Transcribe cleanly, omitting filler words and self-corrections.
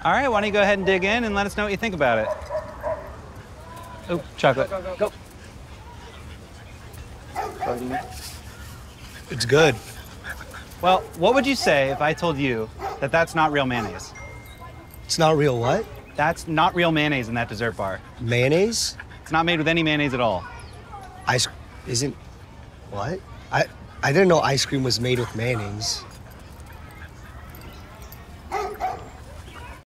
All right, why don't you go ahead and dig in and let us know what you think about it. Oh, chocolate. Go. It's good. Well, what would you say if I told you that that's not real mayonnaise? It's not real what? That's not real mayonnaise in that dessert bar. Mayonnaise? It's not made with any mayonnaise at all. Isn't... What? I didn't know ice cream was made with mayonnaise.